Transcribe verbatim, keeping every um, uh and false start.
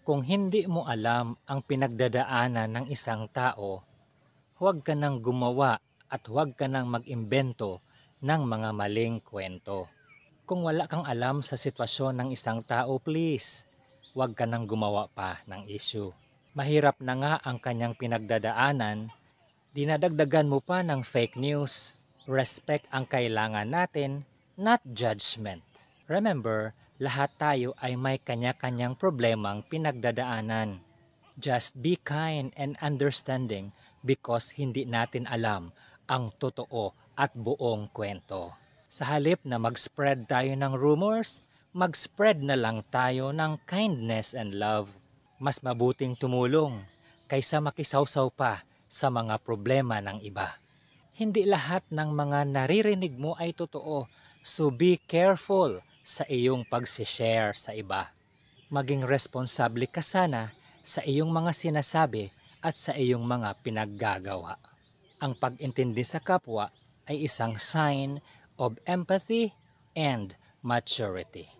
Kung hindi mo alam ang pinagdadaanan ng isang tao, huwag ka nang gumawa at huwag ka nang mag-imbento ng mga maling kwento. Kung wala kang alam sa sitwasyon ng isang tao, please, huwag ka nang gumawa pa ng issue. Mahirap na nga ang kanyang pinagdadaanan, dinadagdagan mo pa ng fake news. Respect ang kailangan natin, not judgment. Remember, lahat tayo ay may kanya-kanyang problemang pinagdadaanan. Just be kind and understanding because hindi natin alam ang totoo at buong kwento. Sa halip na mag-spread tayo ng rumors, mag-spread na lang tayo ng kindness and love. Mas mabuting tumulong kaysa makisawsaw pa sa mga problema ng iba. Hindi lahat ng mga naririnig mo ay totoo, so be careful sa iyong pag-share sa iba. Maging responsable ka sana sa iyong mga sinasabi at sa iyong mga pinaggagawa. Ang pag-intindi sa kapwa ay isang sign of empathy and maturity.